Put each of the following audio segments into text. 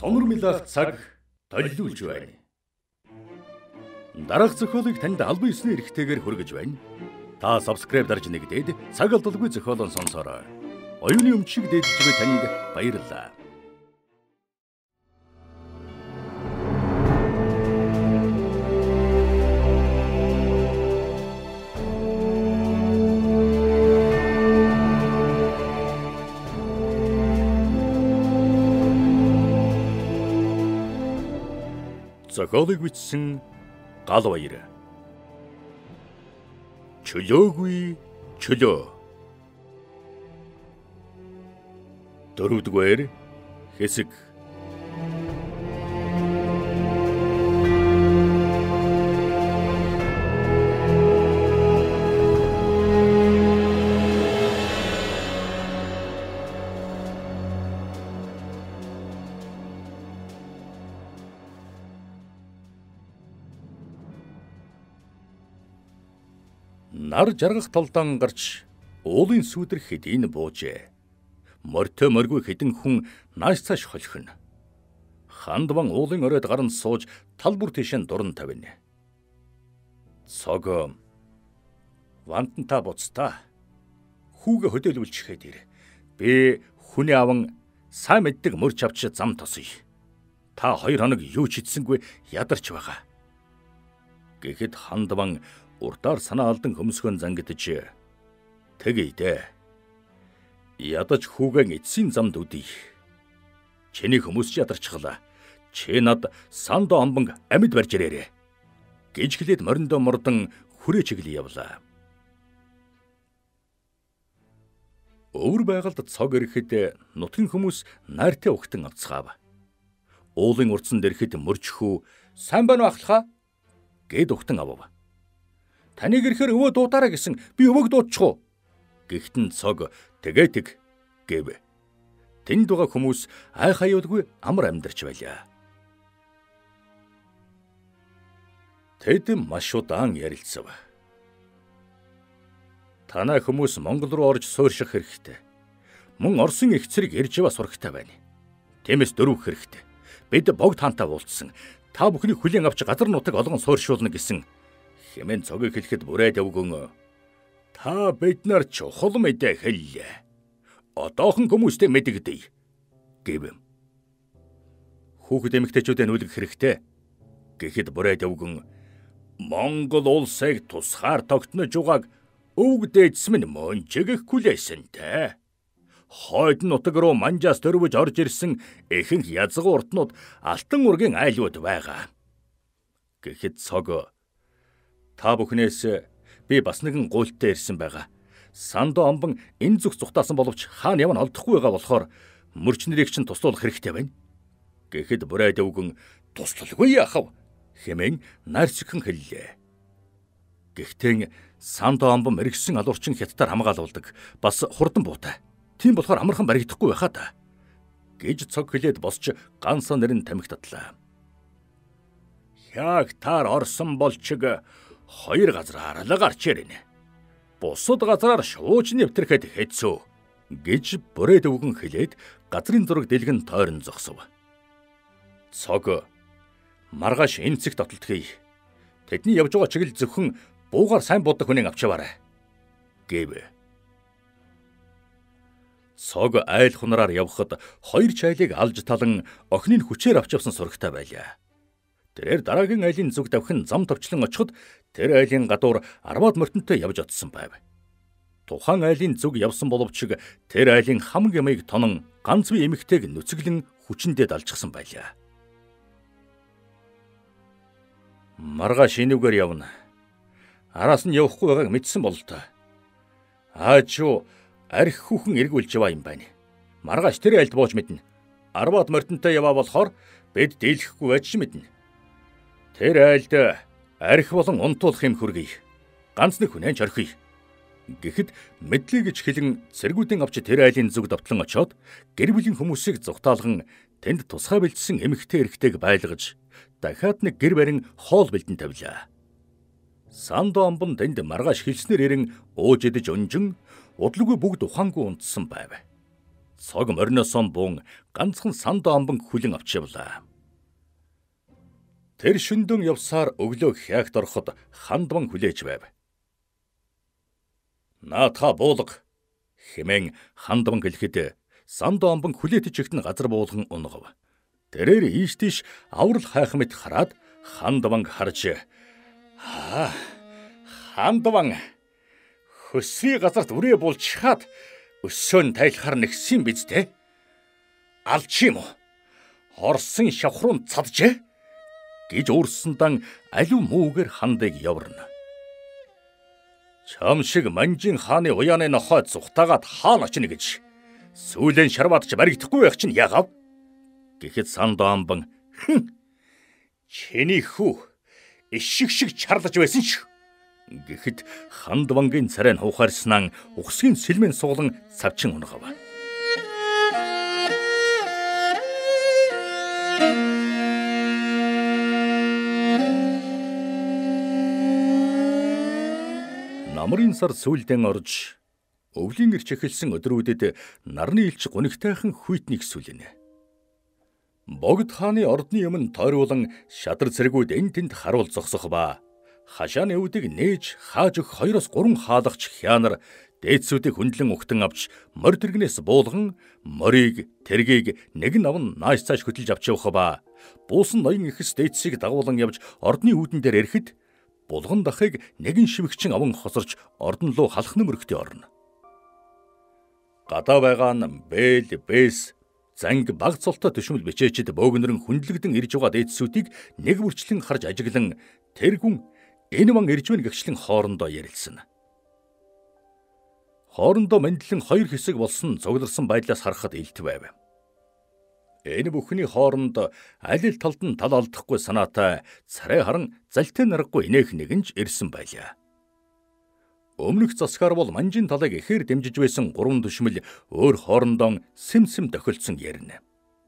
Сонор цаг толиулж байна. Дараах зохиолыг танд албан ёсны эрхтэйгээр хүргэж байна. Та subscribe дарж нэгдээд цаг алдалгүй зохиолон сонсороо. Оюуны өмчийг дээдж буй танд баярлалаа. Зохиолыг бичсэн Гал баяр. Чөлөөгүй чөлөө. Дөрөвдүгээр хэсэг. Нар жаргах толдон гарч уулын сүудэр хэдийн буужээ. Морьтой моргүй хэдэн хүн нааш цааш холхино. Хандван уулын оройд гаран сууж тал бүр тийшэн дуран тавина. Цог вантан та буцтаа. Хүүгээ хөдөөлүүлчихээд ир. Би хүний аван сайн мэддэг мөрч авч зам тосъё. Та 2 хоног юу ч идсэнгүй ядарч байгаа. Гэхэд хандван урдаар санаа алдан хөмсгөн зангидж "Тэгье дээ. Ядаж хүүгэн эцсийн замд үдий. Чиний хүмүүс ч ядарчихлаа. Чи над сандо амбан амьд барьж ирээрээ" гэж хэлээд мориндоо мордон хүрээ чиглэл явлаа. Өвөр байгальд цог ирэхэд нутгийн хүмүүс найртай ухтан авцгаав. Уулын урдсан дэрхэд мөрчхүү "Сайн байна уу ахлахаа" гэд ухтан авав. "Таныг ирэхээр өвөө дуудаарай гэсэн би өвөөг дуудчих уу?" Гэхдээ цог "Тэгээд" гэв. Тэнд байгаа хүмүүс ай хаюулгүй амар амьдарч байлаа. Тэд маш удаан ярилцав. "Танай хүмүүс Монгол руу орж суурьших хэрэгтэй. Мөн Оросын их цэрэг ирж яваа сурагтай байна. Тиймээс дөрвөх хэрэгтэй. Бид богд хаантай уулзсан. Та бүхний хүлээн авч газар нутаг олгон суурьшуулна гэсэн" хэмээн цогийг хэлэхэд бүрээд өвгөн "Та бид нар чухал мэдээ хэллээ. Одоохон хүмүүстэй мэдэгдэе" гэв. "Хүүхэд эмэгтэйчүүдээ нүлгэх хэрэгтэй" гэхэд бүрээд өвгөн "Монгол улсыг тусгаар тогтнож угааг өвг дээдс минь мөнчигэх хүлээсэнтэй. Хойд нутаг руу манжаас дөрвөж орж ирсэн ихэнх язгуу уртнууд алтан ургийн айлууд байгаа" гэхэд цог "Та бүхнээс би бас нэгэн гуйлтай ирсэн байгаа. Сандо амбан энэ зүг зүхтаасан боловч хаана явна олдохгүй байгаа болохоор мөрч нарыг чинь туслуулах хэрэгтэй байна" гэхэд бүрээд өвгөн "Туслалгүй яахав" хэмээн нарцхан хэллээ. Гэхдээ Сандо амбан мэрэгсэн алуурчин хятадаар хамгаалуулдаг. Бас хурдан буутай. Тийм болохоор амархан баригдахгүй байхаа та гэж цог хэлээд босч ганцаа нэрэн тамхи татлаа. "Хяаг таар орсон болчиг 2 газраар л гарч ирнэ. Бусад газраар шууж нэвтрэхэд хэцүү" гэж бүрээд өвгөн хэлээд газрын зураг дэлгэн тойрон зогсов. Цог "Маргааш энэ цэгт отолтгий. Тэдний явж байгаа чиглэл зөвхөн буугаар сайн буддаг хүнийг авчиваарай" гэв. Цог айл хунараар явхад 2 чайлыг алж талан охиныг хүчээр авч явсан сурагтай байлаа. Тэрээр дараагийн айлын зүг давхин зам товчлон очиход тэр айлын гадуур 10-аад мортонтой явж одсон байв. Тухайн айлын зүг явсан боловч тэр айлын хамаг ямыг тонон ганц бие эмэгтэйг нүцгэлэн хүчиндээ далжчихсан байлаа. "Маргааш энүүгээр явна. Араас нь явахгүй байгааг мэдсэн бол та. Аажуу арх хүүхэн эргүүлж яваа юм байна. Маргааш тэр айлд бууж мэднэ. 10-аад мортонтой яваа болохоор бид дийлэхгүй байж мэднэ. Тэр айлд арх болон унтуулах юм хүргэе. Ганц нэг хүнэн ч орхиё" гэхэд мэдлээ гэж хэлэн цэргүүдийн авч тэр айлын зүг давтлан очоод гэр бүлийн хүмүүсийг зүгтаалган тэнд тусгай бэлдсэн эмэгтэй эрэгтэйг байлгаж дахиад нэг гэр барин хоол бэлдэн тавилаа. Сандо амбан тэнд маргааш хэлснээр ирэн ууж идэж унжин удалгүй бүгд ухаангүй унтсан байв. цог мориноос буун ганцхан Сандо амбан хүлэн авч явлаа. Тэр шөндөөн явсаар өглөө хяагт ороход хандван хүлээж байв. "Наатха буулга" хэмээн хандван хэлэхэд Сандо амбан хүлээт чигт нь газар буулган унгав. Тэрээр ийш тийш аврал хайх мэт хараад хандванг харж "Хандван хөсрий газарт үрээ булчхаад өссөөн тайлхаар нэгсэн биз дээ? Алч юм уу? Орсон шавхрын цадж" гэж өөрсөндан аливаа муугаар хандыг яварна. "Чам шиг манжин хааны уяаны нохой зүхтагаад хаана очно гэж сүүлэн шарваадч баригдахгүй байх чинь яагав?" гэхэд Сандо амбан "Чиний хүү ишиг шиг чарлаж байсан шүү" гэхэд хандвангийн царай нь ухаарснаа ухсгийн сэлмэн суулан цавчин унгав. Намрын сар сүүлдэн орж өвлийн ирч эхэлсэн өдрүүдэд нарны илч гунигтайхан хүйтнийг сүлэнэ. Богд хааны ордны өмнө тойруулан шадар цэргүүд эн тэнд харуул зогсох ба хашааны үүдийг нээж хааж өгөх 2-3 хаалгач хянар дээдсүүдийг хөндлөн угтан авч морь тэргнээс буулган морийг тэргийг нэг нь аван нааш цааш хөтлж авч явах ба буусан ноён ихэс дээдсийг дагуулan явж ордны үүдэн дээр ирэхэд булган дахыг нэгэн шивгчин аван хосорч ордон руу халахны мөрөгтөө орно. Гадаа байгаа нь бээл, бэс, занг баг цолтой төшмөл бичээчд бөөгнөрөн хүндлэгдэн ирж байгаа дээдсүүдийг нэг бүрчлэн харж ажиглан тэр хүн энэ ман ирж байна гэгчлэн хоорондоо ярилцсан. Хоорондоо мэдлэн хоёр хэсэг болсон цугларсан байдлаас харахад илт байв. Энэ бүхний хооронд аль аль талд нь тал алдахгүй санаатай царай харан залтай наргагүй инээх нэгэнж ирсэн байлаа. Өмнөх засгаар бол манжин талыг ихээр дэмжиж байсан 3 төшмөл өөр хоорондоо сэм тохилдсон ярина.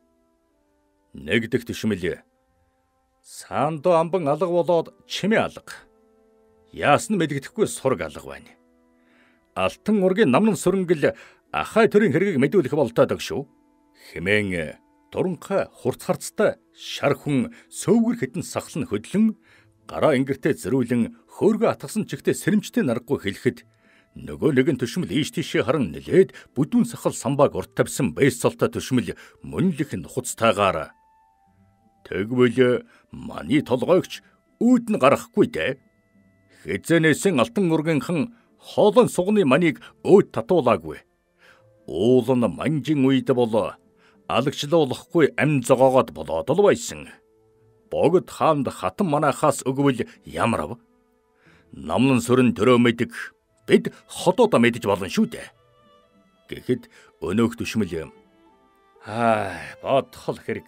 Нэг дэх төшмөл "Сандо амбан алга болоод чимээ алга. Яасан мэдгэдэхгүй сураг алга байна. Алтан ургийн намнан сөрөнгөл ахай төрийн хэргийг мэдүүлэх болтойдог шүү" хэмээн дуранхай хурц харцтай шар хүн сөөвгөр хитэн сахлан хөдлөн гараа ингэртээ зөрүүлэн хөөргө атгасан чигтээ сэрэмжтэй наргагүй хэлэхэд нөгөө нэгэн төшмөл ийш тийшээ харан нэлээд бүдүүн сахал самбааг урт тавьсан бэс цолтой төшмөл мөнлөх нухацтайгаар "Тэгвэл маний толгойгч үүд нь гарахгүй дээ. Хэзэнээсэн алтан ургийнхан хоолон сугны манийг өөд татуулаагүй. Уул нь манжин үед бол алагчлуулахгүй амь зогоогоод болоод л байсан. Богд хаанд хатан манайхаас өгвөл ямар ав? Намлан сүрэн төрөө мэдэг бид ходоодо мэдэж болно шүү дээ" гэхэд өнөөх төшмөл бодхол хэрэг.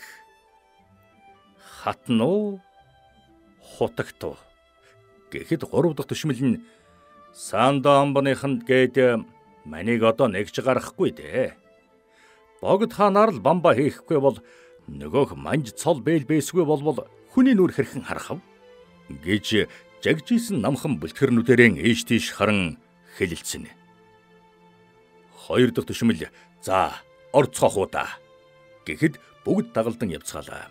Хатан уу? Хутагт уу? гэхэд 3 дахь төшмөл нь "Сандо амбаныханд гээд манийг одоо нэгж гарахгүй дээ. Богд хаанаар л бамба хийхгүй бол нөгөөх манж цол бээл бэсгүй болвол хүний нүр хэрхэн харахав" гэж жагжийсэн намхан бүлтгэрнүүдэрэн ийш тийш харан хэлэлцэнэ. 2 дахь төшмөл "За, орцгоох уу да" гэхэд бүгд дагалдан явцгаалаа.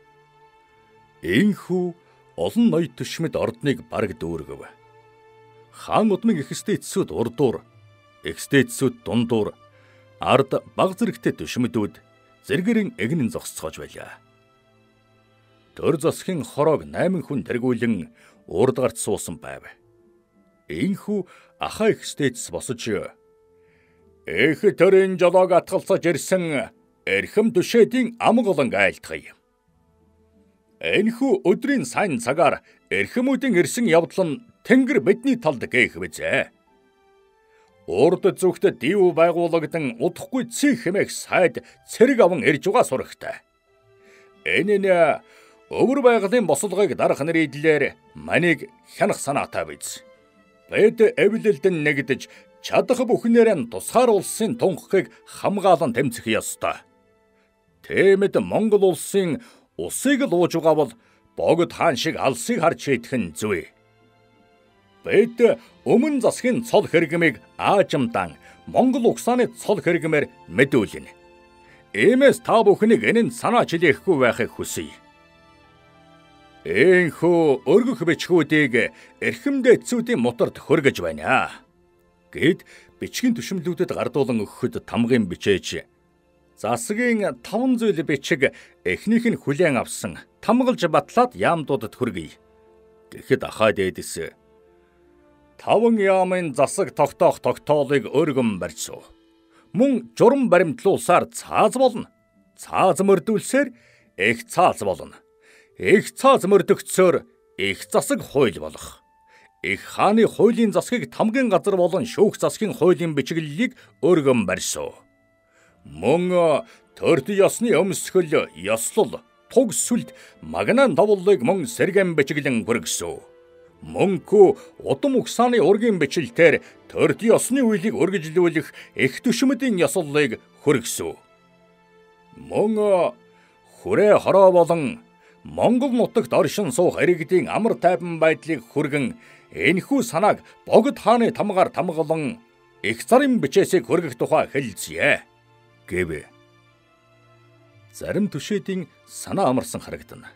Ийхүү олон ноёд төшмөд ордныг бараг дүүргэв. Хаан удмын эхэстэйцсүүд урдуур, экстэйцсүүд дундуур, ард баг зэрэгтэй төшмөдүүд зэрэгэрэн эгнэн зогсцоож байлаа. Төр засгийн хороог 8 хүн тэргүүлэн урд гарт суусан байв. Ийхүү ахаа экстэйц босож "Эх төрийн жолоог атгалцаж ирсэн эрхэм түшээдийн амгалан айлтгая. Энэхүү өдрийн сайн цагаар эрхэмүүдийн ирсэн явдал нь Тэнгэр бидний талд гээх бизээ. Урд зүгт див байгуулагдан удахгүй цэг хэмээх сайд цэрэг аван ирж байгаа сурагтай. Энэ нь өвөр байгалийн босолгыг дарах нэрийдлэр манийг хянах санаатай биз. Бид эвлэлдэн нэгдэж чадах бүхнээр нь тусгаар улсын тунхагийг хамгаалан тэмцэх ёстой. Тэмэд Монгол улсын усыг л ууж байгаа бол богд хаан шиг алсыг харж идэх нь зүй. Бид өмнө засгийн цол хэрэгмийг аажимдан Монгол угсааны цол хэрэгмээр мэдүүлнэ. Иймээс та бүхнийг энэнд санаач хэлэхгүй байхыг хүсье. Энхүү өргөх бичгүүдийг эрхэмдээ эцүүдийн моторд хөргөж байна. Гэд бичгийн түшмлүүдэд гардуулан өгөхөд тамгын бичээж засгийн 5 зүйл бичиг эхнийх нь хүлээн авсан тамгалж батлаад яамдуудад хүргэе. Гэхэд ахаа дээдэс 5 яамын засаг тогтоох тогтоолыг өргөн барьсуу. Мөн журам баримтлуулсаар цааз болно. Цааз мөрдүүлсээр их цааз болно. Их цааз мөрдөгцөөр их засаг хууль болох. Их хааны хуулийн засгийг тамгын газар болон шүүх засгийн хуулийн бичиглэлийг өргөн барьсуу. Мөн төрд ёсны өмсгөл, ёслол, туг сүлд, магнан давлыг мөн сэргэн бичиглэн хүргэсүү. Мөнхөө удам угсааны ургийн бичлэлээр төрд ёсны үйлийг үргэлжлүүлэх их түшмэдийн ёслолыг хүргэсүү. Мөн хүрээ хороо болон Монгол нутагт оршин суух иргэдийн амар тайван байдлыг хүргэн энэхүү санааг Богд хааны тамгаар тамгалан их зарын бичээсийг хүргэх тухай хэлэлцье гэв. Зарим түшээдийн санаа амарсан харагдана.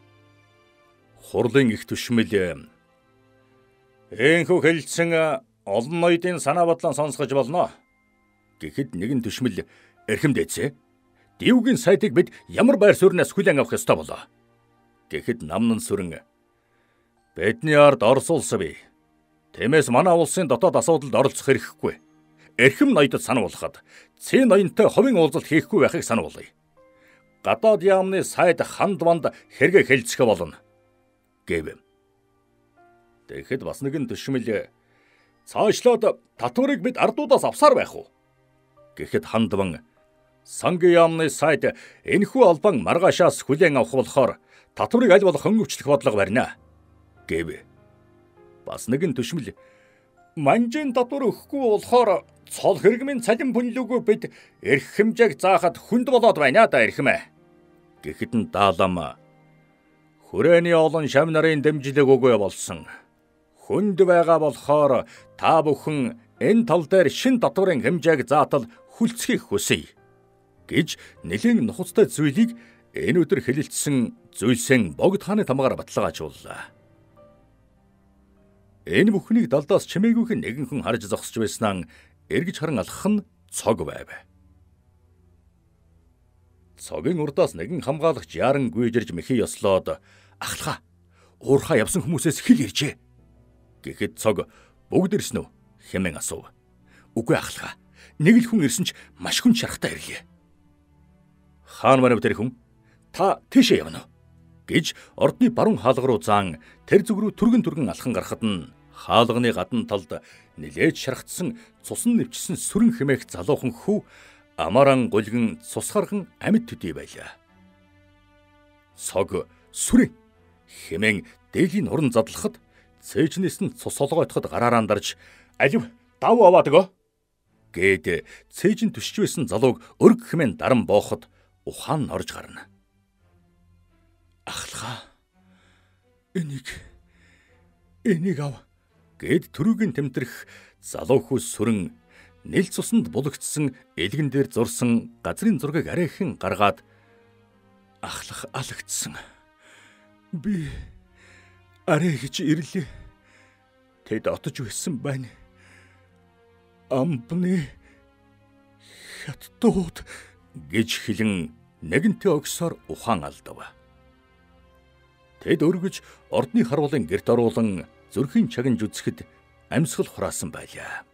Хурлын их түшмэл энэхүү хэлэлцэн олон ноёдын санаа бодлоо сонсгож болно. Гэхэд нэгэн түшмэл эрхэмдээцээ. Дивгийн сайдыг бид ямар байр суурьнаас хүлээн авах ёстой болоо. Гэхэд намнан сүрэн бидний ард Орос улс бий. Тиймээс манай улсын дотоод асуудалд оролцох хэрэггүй. Эрхэм ноёдод сануулхад цэн ноёнтой хувийн уулзалт хийхгүй байхыг сануулъя. Гадаад яамны сайд ханд манд хэрэгэ хэлцэх болно гэв. Тэгэхэд бас нэгэн түшмэл цаашлаад татварыг бид ардуудаас авсаар байх уу? Гэхэд хандван сангийн яамны сайд энэхүү албан маргаашаас хүлээн авах болохоор татварыг аль болох хөнгөвчлөх бодлого барина гэв. Бас нэгэн түшмэл манжин татвар өгөхгүй болохоор цол хэрэгмийн цалин бүнлүүгөө бид эрх хэмжээг заахад хүнд болоод байна да эрхмэ. Гэхэд нь даалам хүрээний олон шав нарын дэмжлэг өгөө болсон. Хүнд байгаа болохоор та бүхэн энэ тал дээр шин татварын хэмжээг заатал хүлцхийг хүсье гэж нэлээд нухацтай зүйлийг энэ өдөр хэлэлцсэн зүйлсэн Богд хааны тамгаар баталгаажууллаа. Энэ бүхнийг далдаас чимээгүйхэн нэгэн хүн харж зогсож байснаа эргэж харан алхах нь цог байв. Цогийн урдаас нэгэн хамгаалагч яран гүйжирж мэхий ёслоод ахлахаа уурхаа явсан хүмүүсээс хэл иржээ. Гэхэд цог бүгд ирсэн үү хэмээн асуув. Үгүй ахлахаа нэг л хүн ирсэн ч маш хүн шарахтай ирлээ. Хаан манайв тэр хүн та тийшээ явна уу гэж ордны баруун хаалга руу заан тэр зүг рүү түргэн алхан гарахад нь хаалганы гадна талд нилээж шархтсан цусан нэвчсэн сүрэн хэмээх залуухан хүү амаран гулган цусгархан амьд төдий байлаа. Цог сүрэн хэмээн дээлийн уран задлахад цээжнээс нь цус солгойтоход гараараа дарж алив дав аваад өгөө гээд цээжин төшж байсан залууг өрг хэмээн даран бооход ухаан орж гарна. Ахлахаа энийг ав гэд түрүүгийн тэмтрэх залуу хүү сүрэн нэл цусанд булагдсан элгэн дээр зурсан газрын зургийг арайхан гаргаад ахлах алагдсан. Би арай гэж ирлээ. Тэд отож байсан байна. Амбны хятадууд гэж хэлэн нэгэнтээ огсоор ухаан алдав. Тэд өргөж ордны харуулын гэрт оруулан зүрхийн чагнж үзэхэд амьсгал хураасан байлаа.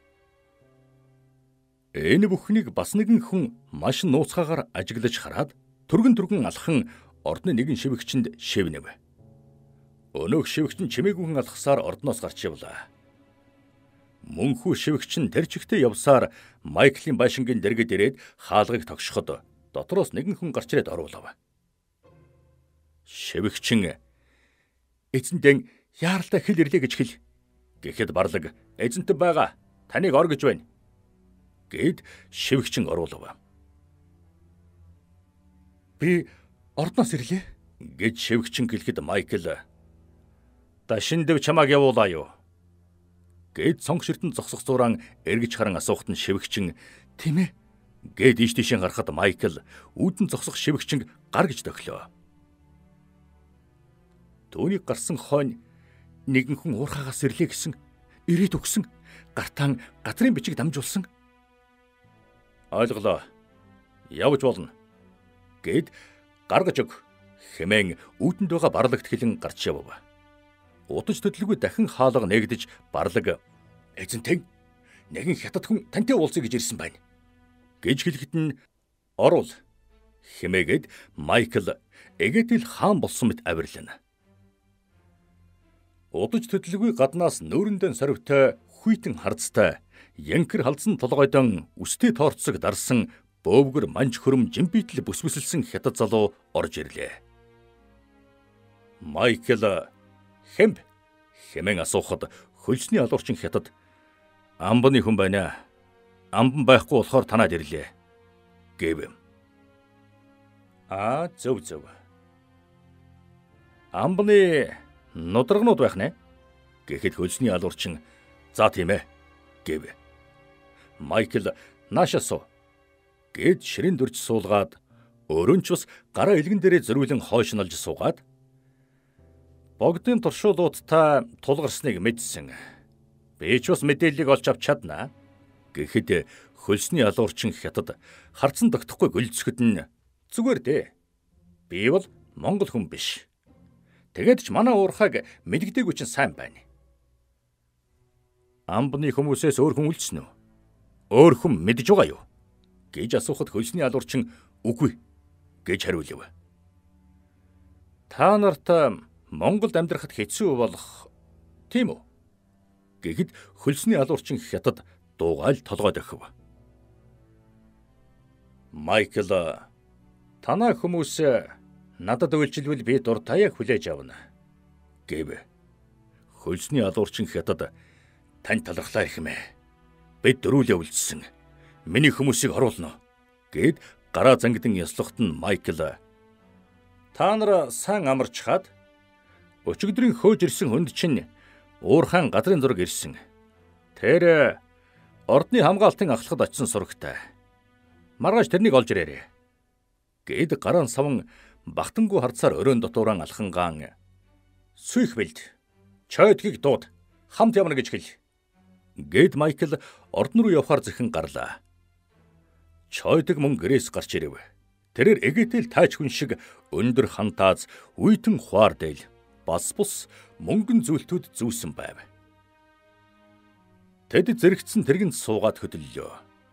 Энэ бүхнийг бас нэгэн хүн маш нууцгаагаар ажиглаж хараад түргэн алхан ордны нэгэн шивгчэнд шивнэв. Өнөөх шивгч нь чимээгүйхэн алхасаар ордноос гарч явлаа. Мөнхүү шивгч нь тэр чигтээ явсаар Майклийн байшингийн дэргэд ирээд хаалгыг тогшоход дотроос нэгэн хүн гарч ирээд оруулав. Шивгчин эзэнтэн яаралтай хэл ирлээ гэж хэл. Гэхэд барлаг эзэнтэн байгаа. Таныг ор гэж байна гэд шивгчин оруулав. Би ордноос ирлээ гэж шивгчин гэлэхэд Майкл дашиндэв чамааг явуулаа юу гэд цонх ширтэн зогсох зураан эргэж харан асуухт нь шивгчин тийм ээ Гээд ийш тийшээ гарахад Майкл үүдэн зогсох шивгчинг гар гэж тохилоо. Түүнийг гарсан хойно нэгэн хүн уурхаагаас ирлээ гэсэн ирээд өгсөн гартаан газрын бичиг дамжуулсан. Ойлголоо. Явж болно. Гээд гаргаж өг хэмээн үүдэнд байгаа барлагт хэлэн гарч явв. Удаж төдөлгүй дахин хаалга нэгдэж барлаг эзэнтэй нэгэн хятад хүн тантай уулзъя гэж ирсэн байна гэж хэлэхэд нь оруул хэмээгээд Майкл эгэтэл хаан болсон мэт авирлана. Удаж төдөлгүй гаднаас нүүрэндээ сорвтой хүйтэн харцтай янкер халдсан толгойдон үстэй тоорцог дарсан бөөвгөр манж хөрөм жимбитл бүсбэсэлсэн хятад залуу орж ирлээ. Майкл хэмб хэмээн асуухад хөлсний алуурчин хятад амбаны хүн байна. Амбан байхгүй болохоор танаад ирлээ гэв. Зөв. Амбаны нудрагнууд байх нэ гэхэд хөлсний алуурчин за тийм ээ гэв. Майкл наашаасуу гээд ширин дөрж суулгаад өрөөнд ч бас гараа илгэн дээрээ зөрүүлэн хойшнолж суугаад богдын туршуулуудтай тулгарсныг мэдсэн. Би ч бас мэдээллийг олж авч чаднаа гэхэд хөлсний алуурчин хятад харцсан тогтохгүй гөлцөхөд нь зүгээр дээ. Би бол монгол хүн биш. Тэгээд ч манай уурхайг мэддэггүй чинь сайн байна. Амбны хүмүүсээс өөр хүн үлдсэн үү? Өөр хүн мэдж байгаа юу? Гэж асуухад хөлсний алуурчин үгүй гэж хариулв. Та нарт Монголд амьдрахад хэцүү болох тийм үү? Гэхэд хөлсний алуурчин хятад дуугайл толгойд өгөв. Майкл танаа хүмүүс надад үйлчилвэл би дуртаяа хүлээж авна гэв. Хөлсний алуурчин хятад тань талархлаа ихмэ. Бид дөрүүлээ үлдсэн. Миний хүмүүсийг оруулна гэд гараа зангидан яслахт нь Майкл та нар сайн амарч хаад өчигдрийн хөөж ирсэн хүнд чинь уурхаан газрын зураг ирсэн. Тэр ордны хамгаалтын ахлахад очисон сурагтай. Маргааш тэрнийг олж ирээрэй гэд гараан саван бахтангуу харцаар өрөөнд дотууран алхангаан сүйх бэлд чойдгийг дууд хамт явна гэж хэл. Гэд Майкл ордон руу явхаар зэхэн гарлаа. Чойдог мөн гэрээс гарч ирэв. Тэрээр эгээтэл тайч хүн шиг өндөр хантааз үйтэн хуар дээл бас бус мөнгөн зүйлтүүд зүүсэн байв. Тэд зэрэгцэн тэргэнд суугаад хөдөллөө.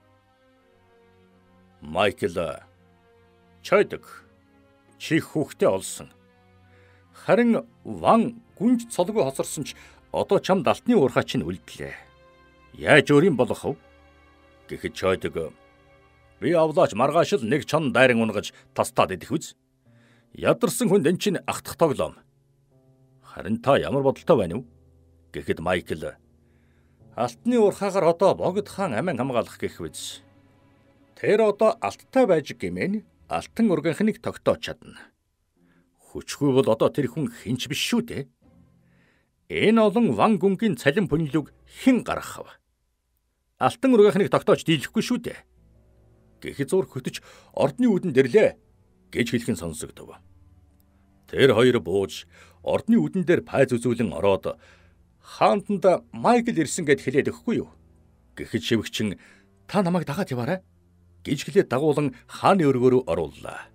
Майкл чойдог чи хүүхдээ олсон. Харин ван гүнж цолгүй хоцорсон ч одоо чамд алтны уурхай чинь үлдлээ. Яаж өөрийн болох вэ? Гэхэд чойдог би авлаач маргааш л нэг чон дайран унгаж тастаад идэх үз. Ядарсан хүнд эн чинь ахтах тоглоом. Харин та ямар бодолтой байна вэ? Гэхэд Майкл алтны уурхаагаар одоо богд хаан амин хамгаалах гэх үз. Тэр одоо алттай байж гэмээн алтан ургийнхныг тогтоож чадна. Хүчгүй бол одоо тэр хүн хинч биш шүү дээ. Энэ олон ван гүнгийн цалин пүнлүг хэн гаргахав? Алтан ургийнхныг тогтоож дийлэхгүй шүү дээ. Гэхэд зур хөтөж ордны үүдэнд ирлээ гэж хэлхэн сонсогдов. Тэр хоёр бууж ордны үүдэн дээр пайз үзүүлэн ороод хаантанд Майкл ирсэн гэд хэлээд өгөхгүй юу? Гэхэд шивгчин та намайг дагаад яваарай гэж хэлээд дагуулan хааны өргөөрөө орууллаа.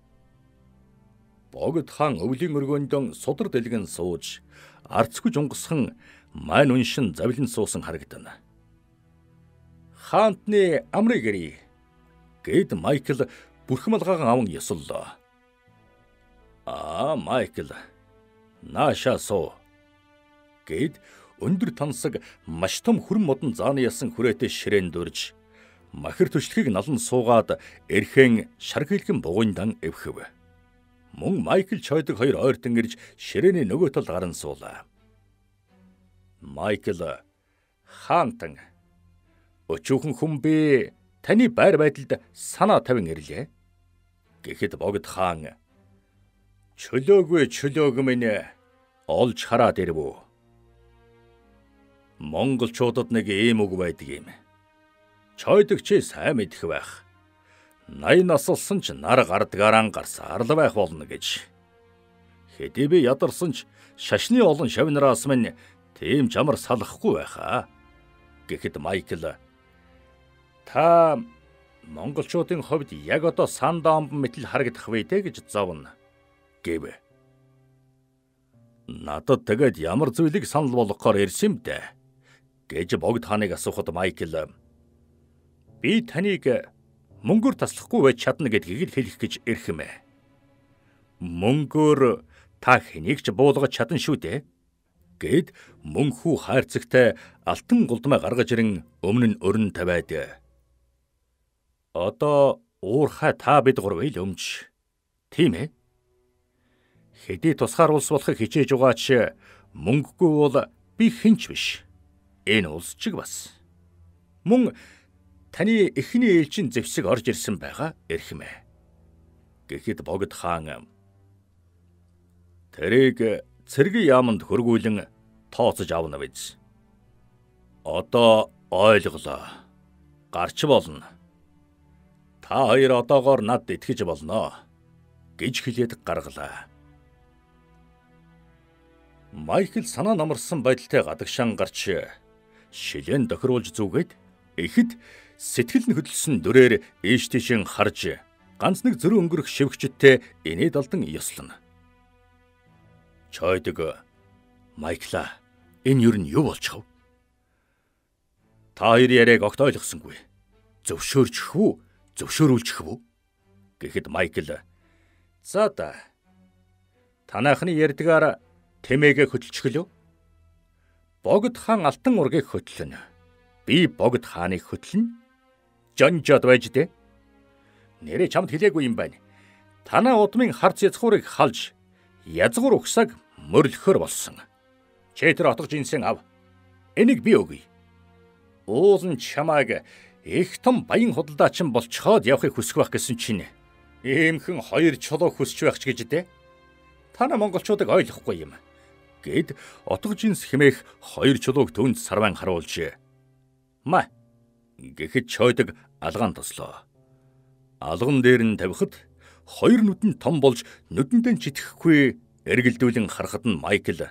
Богд хаан өвлийн өргөөндөн судар дэлгэн сууж арцгүй жунгасхан мань уншин завлин суусан харагдана. Хаантны амрыг гэрий гэд Майкл бүрхмэлгаан аван ёсоллоо. Майкл наашаа суу гэд өндөр тансаг маш том хүрэн модон зааны ясан хүрээтэй ширээн дурж махир төшлөхийг налан суугаад эрхэн шаргилгэн бугуйндан эвхэв. Мөн Майкл чойдог хоёр ойртон ирж ширээний нөгөө талд гарan суулаа. Майкл хаантан өчүүхэн хүн би таны байр байдалд санаа тавин ирлээ. Гэхэд богд хаан чөлөөг минь олж хараад ирвүү. Монголчуудад нэг ийм үг байдаг юм. Чойдог чи сайн мэдэх байх. 80 насалсан ч нар гардгаараа гарсаар л байх болно гэж. Хэдий би ядарсан ч шашны олон шавнараас минь тийм чамар салахгүй байхаа. Гэхэд Майкл та монголчуудын хувьд яг одоо Сандомб мэтэл харагдах вэ гэж зовно гэв. Надад тэгээд ямар зүйлийг санал болгохоор ирсэн юм бэ гэж богд хааныг асуухад Майкл би таныг мөнгөөр таслахгүй байж чадна гэдгийг хэлэх гэж ирхэмэ. Мөнгөөр та хэнийг ч буулгаж чадна шүү дээ гэд мөнхүү хайрцагтай алтан гулдмаа гаргаж ирэн өмнө нь өрн тавиад одоо уурхай та бид гурвыг өмч. Тийм ээ. Хэдий тусгаар улс болохыг хичээж байгаа ч мөнгөгүй бол би хинч биш. Энэ улс чиг бас. Мөн таны эхний ээлжийн зэвсэг орж ирсэн байгаа эрхэмэ. Гэхэд богд хаан тэрийг цэргийн яамд хөргүүлэн тооцож авна биз. Одоо ойлголоо. Гарч болно. Та хоёр одоогоор над итгэж болно гэж хэлээд гаргалаа. Майкл санаа намарсан байдалтай гадагшаан гарч шилэн тохируулж зүгээд ихэд сэтгэл нь хөдөлсөн дүрээр ээш тийшэн харж ганц нэг зөрүү өнгөрөх шивгчтэй инээд алдан ёслоно. Чойдог Майкла энэ юу нь юу болчихв? Та хоёр яриаг огт ойлгосонгүй. Зөвшөөрчих үү? Зөвшөөрүүлчих үү? Гэхэд Майкл за да. Танайхны ярьдгаар тэмээгээ хөдөлчихлөө. Богд хаан алтан ургийг хөтлөнө. Би богд хааныг хөтлөнө. Жонжод байж дээ. Нэрээ чамд хэлээгүй юм байна. Танаа удмын харц язгуурыг халж язгуур өгсаг мөрлөхөр болсон. Чэтэр отгож инсэн ав. Энийг би өгье. Уулын чамааг их том баян худалдаачин болцоход явахыг хүсэх байх гэсэн чинь иймхэн хоёр чулуу хүсч байх ч гэж дээ. Танаа монголчуудыг ойлгохгүй юм. Гэд отгож инс хэмээх хоёр чулууг түнд сарван харуулж ма гэхэд чойдог алгаан тослоо. Алган дээр нь тавихад хоёр нүдэн том болж нүдэндээ читгэхгүй эргэлдүүлэн харахад нь Майкл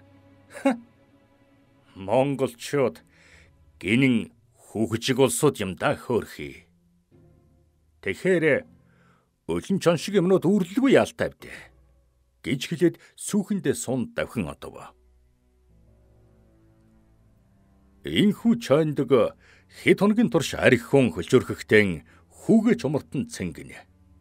монголчууд гинэн хүүхжиг улсууд юм да хөөрхий. Тэгэхээр өлөн чон шиг юмнууд үрлэлгүй яалтай бдэ гэж хэлээд сүүхэндээ сунд давхин одов. Инхүү чойндог хэд хоногийн турш арх хүн хөлжөөрхөхтэн хүүгээ чумартан цэнгэнэ.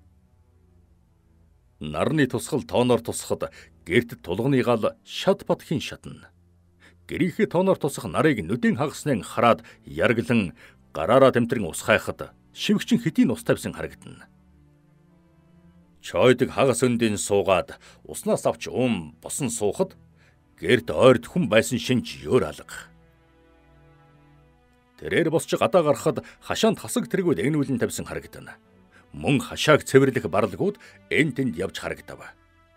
Нарны тусгал тооноор тусахад гэрт тулганы гал шат батхийн шатна. Гэрийнхээ тооноор тусах нарыг нүдэн хагасныг хараад ярглан гараараа тэмтрэн ус хайхад шивгчин хэдийн ус тавьсан харагдана. Чойдог хагас өндийн суугаад уснаас авч босон суухад гэрт ойрд хүн байсан шинж ёор алга. Тэрээр босч гадаа гарахад хашаанд хасаг тэргүүд эгнүүлэн тавьсан харагдана. Мөн хашааг цэвэрлэх баралгууд энд тэнд явж харагдав.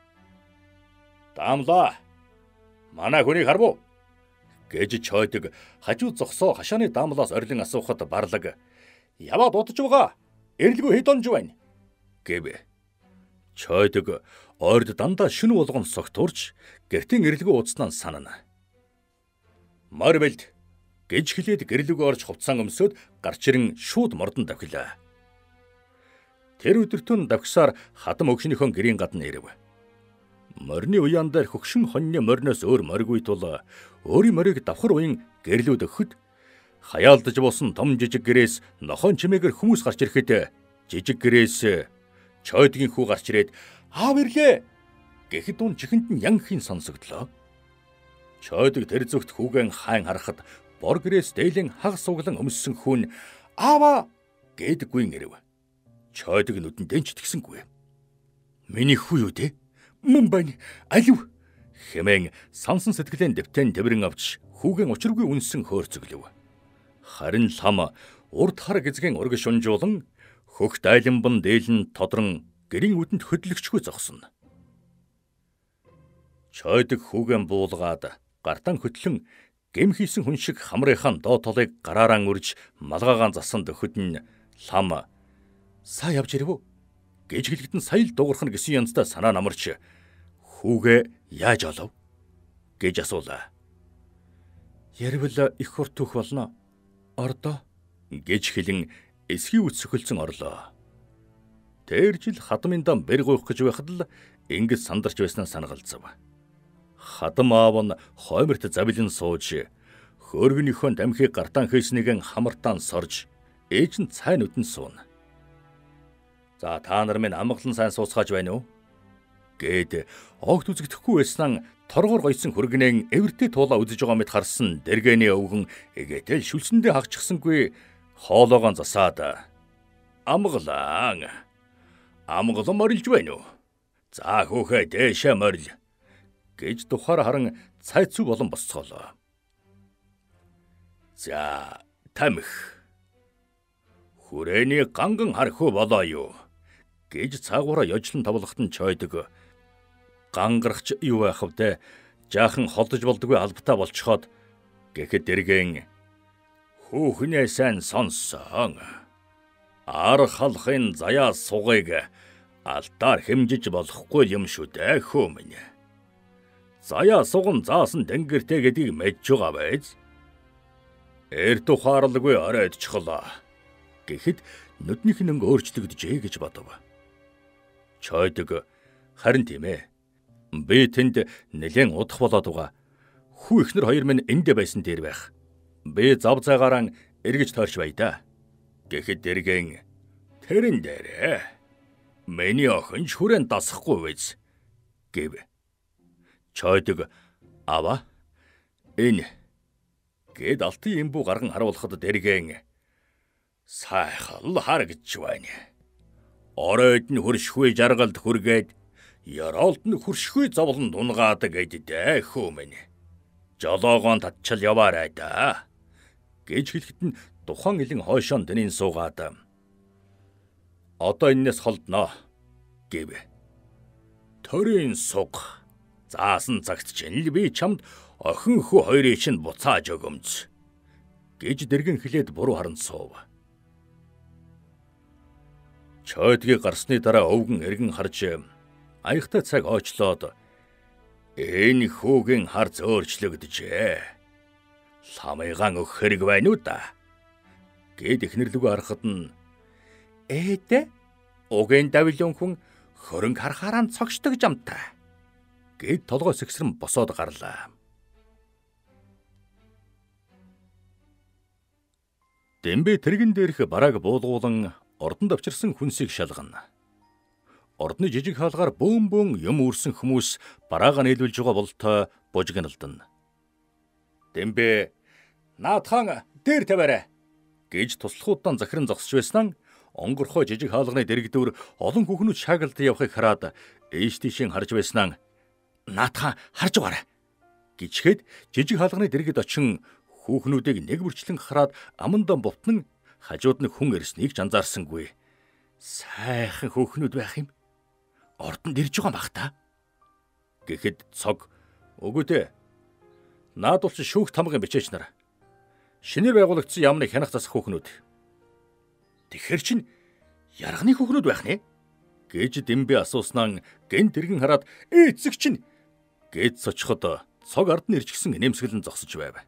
Дамлаа. Манай хүнийг харв уу? Гэж чойдог хажуу зогсоо хашааны дамлаас орилон асуухад барлаг яваад удаж байгаа. Эрэлгүй хэд онж байна гэв. Чойдог ойрд дандаа шүн болгон согтуурч гэртийн эрэлгүй ууцнаа санана. Марвелд гэж хэлээд гэрлүүгөө орж хувцсан өмсөд гарч ирэн шууд мордон давхилаа. Тэр өдөртөө давхсаар хадам өгшнийхөө гэрийн гадна ирэв. Морины уяан дээр хөгшин хоньны мориноос өөр моргүй тул өөрийн морийг давхар уян гэрлүүд өгөхөд хаяалдаж буусан том жижиг гэрээс нохон чимээгээр хүмүүс гарч ирэхэд жижиг гэрээс чойдгийн хүү гарч ирээд аав ирлээ гэхэд уун чихэнд нь янхын сонсогдлоо. Чойдог тэр зүгт хүүгэн хаан харахад бор гэрээс дээлэн хагас суглан өмссөн хүн аава гэдэггүй ирэв. Чойдог нүдэндээ ч итгэсэнгүй. Миний хүү юу дээ? Мөн байна. Алив хэмээн сансан сэтгэлэн дэвтэн тэврэн авч хүүгэн учиргүй үнсэн хөөрцөглөв. Харин лам урд хар гизгэн ураг шунжуулан хөхт айланбан дээлэн тодрон гэрийн үдэнд хөдлөгчгүй зогсоно. Чойдог хүүгэн буулгаад гартан хөтлөн гэм хийсэн хүн шиг хамрынхаа доо толыг гараараа үрж малгаагаан засан дөхөд нь лам "Саа явж ирэв үү?" гэж хэлэхэд нь сая л дуурхна гэсэн янзтай санаа намарч хүүгээ яаж олов гэж асуулаа. Ярил их хурд түүх болно. Ордоо гэж хэлэн эсхий үсгэлцэн орлоо. Тэр жил хадмын дам бэр гуйх гэж байхад л ингэж сандарч байснаа санагалзав. Хадам аав нь хойморт завилан сууж хөөргөнийхөө дамхийг гартаан хийснийгэн хамартаан сорж ээж нь цай нүдэн суuna. За та нар минь амгалан сайн суусгааж байна уу? Гэд огт үзэгдэхгүй байснаа торгоор гойсон хөргөнэн эвэртэй туулаа үзэж байгаа мэт харсан дэргэний өвгөн эгээтэл шүлсэндээ хагчихсангүй хоолоогоо засаад амгалан морилж байна уу? За хөөхэй дээшээ морил гэж тухаар харан цайцүү болон босцоолоо. За тамхи хүрээний ганган хархуу болоо юу гэж цаагаараа ёжлон тавлахт нь чойдог. Гангарч юу байх вэ? Жаахан холдож болдгүй албатай болчиход гэхэд дэргэн хүүхнээ сайн сонсон. Ар халахын заяа сугыг алдаар хэмжиж болохгүй юм шүү дээ хөө минь. Заяа суган заасан дэнгэртэй гэдгийг мэдж байгаа байз. Эр тухаарлагүй оройдчихлоо. Гэхэд нүднийх нь өөрчлөгдөжээ гэж бодов. Чойдог харин тийм ээ. Би тэнд нэлээд удах болоод байгаа. Хүү ихнэр хоёр минь эндэ байсан дээр байх. Би зав заагаараа эргэж тойрч бай да. Гэхэд дэргэн тэрэн дээрээ. Миний охин хүрэн дасахгүй биз гэв. Чойдог ава энэ гэд алтын имбүү гарган харуулхад дэргэн сайхан харагдж байна. Оройд нь хөршгүй жаргалд хүргээд Яролд нь хөршгүй зовлон дунгаадаг гэдээ хөө минь. Жолоогоон татчил яваарай да. Гэж хэлэхэд нь тухайн илэн хойшоон дэнийн суугаад одоо энэс холдноо гэв. Төрийн суг заасан цагт чинь л би чамд охин хүү хоёрыг чинь буцааж өгөмж гэж дэргэн хэлээд буруу харан суув. Чойдгийг гарсны дараа өвгөн эргэн харж аягтай цаг ойчлоод энэ хүүгийн хар зөөрчлөгдөжээ. Ламайгаан өгөх хэрэг байна уу да? Гэд ихнэрлүгөө харахад нь ээдэ угийн давилон хүн хөрөнгө харахаараа цогшдог жамтай. Гэд толгой сэгсрэн босоод гарлаа. Дэмбэ тэрэгэн дээрх барааг буулгуулан ордонд авчирсан хүнсийг шалгана. Ордны жижиг хаалгаар бөөн юм үрсэн хүмүүс бараагаа нийлүүлж байгаа бололтой бужигналдана. Дэмбэ наадхан дээр тавиарай гэж туслахуудаа захиран зогсож байснаа онгорхой жижиг хаалганы дэрэгдүүр олон хүүхнүүд шаагалд явахыг хараад ээш тийшээ харж байснаа наадхан харж байгаарай гिचгээд жижиг хаалганы дэргэд очин хүүхнүүдийг нэг бүрчлэн хараад амандаа бовтнон хажууд нь хүн ирснийг ч анзаарсангүй. Сайхан хүүхнүүд байх юм. Ордонд ирж байгаа бах та. Гэхэд цог үгүй дээ. Наадуулч шүүх тамгын бичээч нар. Шинээр байгуулагдсан яамны хянах засах хүүхнүүд. Тэгэхэр чин ярганы хүүхнүүд байх нэ? Гэж Дэмбэ асууснаа гэн тэргэн хараад эцэг чин гэж цочход цог ард нь ирчихсэн нэмсгэлэн зогсож байв.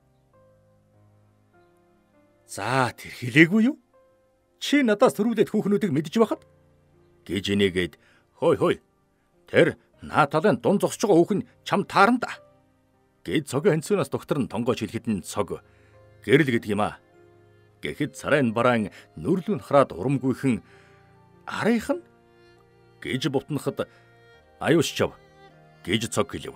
За тэр хэлээгүй юу? Чи надаас төрүүлээд хүүхнүүдийг мэдж байхад гэж инээгээд хой тэр наа талын дун зогсож байгаа хүүхэн чам таарна да. Гэд цогийн ханцуунаас доктор нь тонгоож хэлэхэд нь цог гэрэл гэдэг юм аа. Гэхэд сарын бараан нүрлүүн хараад урамгүйхэн арайхан гэж бутнахад аюус чав гэж цог хэлв.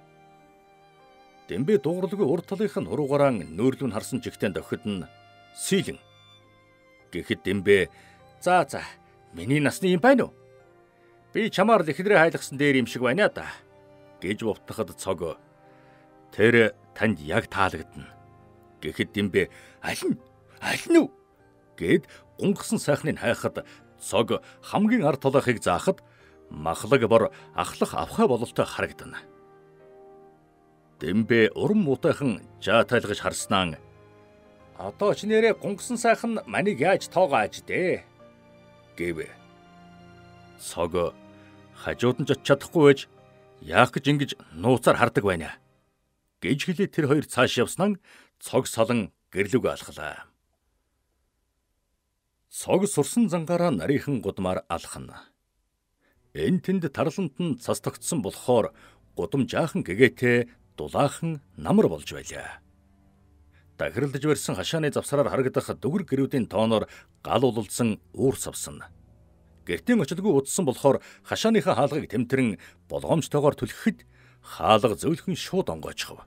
Дэмбэ дууралгүй урд талынх нь уруугараа нүрлүүн харсан чигтэн дохид нь сийлэн. Гэхэд Дэмбэ за миний насны юм байна уу? Би чамаар л ихнэрээ хайлгсан дээр юм шиг байна да гэж бовтоход цог тэр танд яг таалагдана. Гэхэд Дэмбэ аль нь үү гэд гунгасан сайхныг хайхад цог хамгийн ард толгойг заахад махлаг бор ахлах авхай бололтой харагдана. Дэмбэ урам муутайхан жаатайлгаж харснаа одоо ч нэрээ гунгасан сайхан манийг яаж тоогоож дээ гэв. Цог хажууд нь чадахгүй байж яах гэж ингэж нууцаар хардаг байна. Гэж хэлээ тэр хоёр цааш явснаа цог салан гэрлүг алхлаа. Цог сурсан зангаараа нарийнхан гудмаар алхана. Энд тэнд тарлант нь цас тогтсон болохоор гудам жаахан гэгээтэй дулаахан намар болж байлаа. Дахирлаж барьсан хашааны завсраар харагдах дүгэр гэрүүдийн тооноор гал улалсан үүр савсан. Гэртийн очлгүй удсан болохоор хашааныхаа хаалгыг тэмтэрэн болгоомжтойгоор түлхэхэд хаалга зөөлхөн шууд онгойчхов.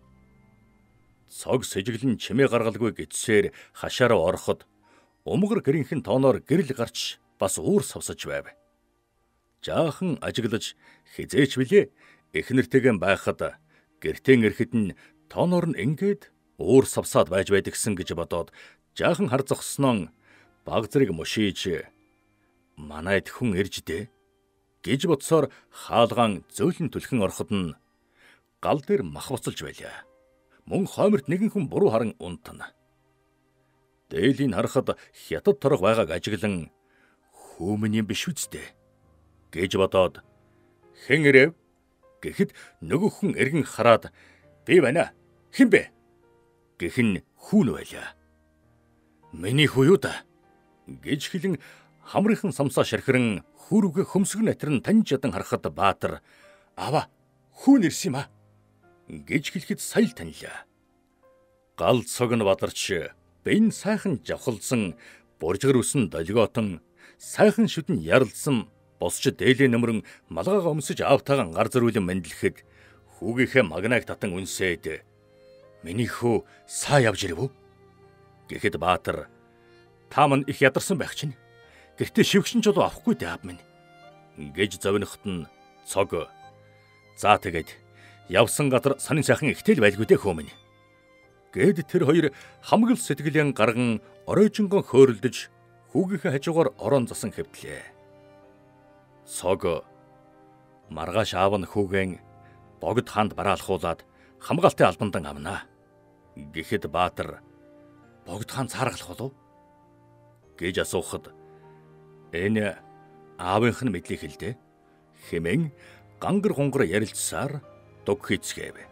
Цог сэжиглэн чимээ гаргалгүй гидсээр хашаараа ороход умгар гэрийнхэн тооноор гэрэл гарч бас үүр савсаж байв. Жаахан ажиглаж хизээч билээ эхнэртэйгэн байхад гэртэн ирэхэд нь тооноор нь ингээд үүр савсаад байж байдагсан гэж бодоод жаахан хар зогссноо баг зэрэг мушиж манайд хүн ирж дээ гэж бодсоор хаалгаан зөөлөн түлхэн ороход нь гал дээр мах буцалж байлаа. Мөн хойморт нэгэн хүн буруу харан унтана. Дээлийн харахад хятад торог байгааг ажиглан "Хүмүн юм биш үсттэй" гэж бодоод "Хэн ирэв?" гэхэд нөгөө хүн эргэн хараад "Би байна. Хэн бэ?" гэх нь хүүн байлаа. "Миний хүү юу да?" гэж хэлэн хамрынхан самсаа шархиран хүрүгэ хөмсгөн натрын таньж ядан харахад Баатар "Аваа, хүүн ирсэн юм а" гэж хэлэхэд сая л танилаа. Гал цог нь бадарч бэн сайхан жавхалсан буржгар үсэн долгиотон сайхан шүдэн яралсан босч дээлээ нөмрөн малгайгаа өмсөж аавтайгаан гар зөрүүлэн мэдлэхэд хүүгийнхээ магнайг татан үнсээд "Миний хүү саа явж ирэв үү?" гэхэд Баатар "Та мань их ядарсан байх чинь. Гэртээ шивгшин ч болов авахгүй дээ аав минь" гэж зовнохот нь цог "За тэгээд явсан газар сонин сайхан ихтэл байлгүй дээ хөө минь" гэд тэр хоёр хамгал сэтгэлэн гарган оройжингон хөөрөлдөж хүүгийнхээ хажуугаар орон засан хэвтлээ. Цог маргааш аав нь хүүгэн богд хаанд бараалхуулаад хамгаалтын албандан авнаа. Гэхэд Баатар "Богд хаан цааргалах болов?" гэж асуухад "Энэ аавынх нь мэдлийг хэлдэ" хэмээн гангар хунгар ярилцсаар дуг хийцгээв.